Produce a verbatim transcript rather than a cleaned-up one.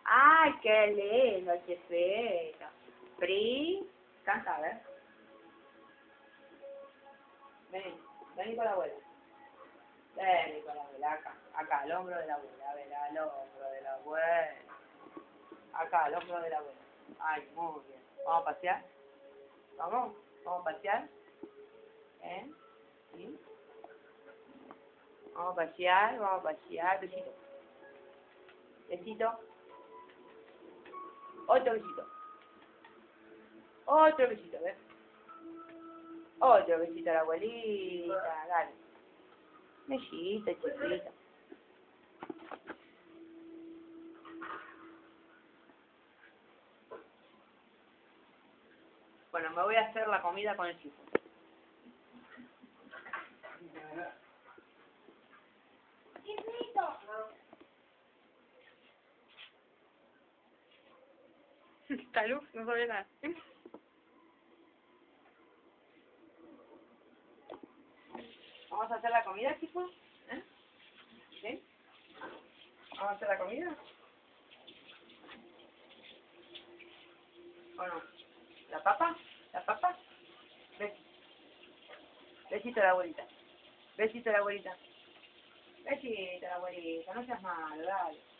Ay, qué lindo, chiquito. Pri, canta, a ver. Vení, vení con la abuela. Vení con la abuela, acá. Acá, al hombro de la abuela. A ver, al hombro de la abuela. Acá, al hombro de la abuela. Ay, muy bien. ¿Vamos a pasear? ¿Vamos? ¿Vamos a pasear? ¿Eh? ¿Sí? Vamos a pasear, vamos a pasear. Besito. Besito. Otro besito. Otro besito, ¿ves? Otro besito a la abuelita. Dale. Besito, chiquito. Bueno, me voy a hacer la comida con el chico. Está luz, no sabía nada. ¿Vamos a hacer la comida, chicos? ¿Eh? ¿Sí? ¿Vamos a hacer la comida? ¿O no? ¿La papa? ¿La papa? Besito. Besito a la abuelita. Besito a la abuelita. Besito a la abuelita. No seas malo, dale.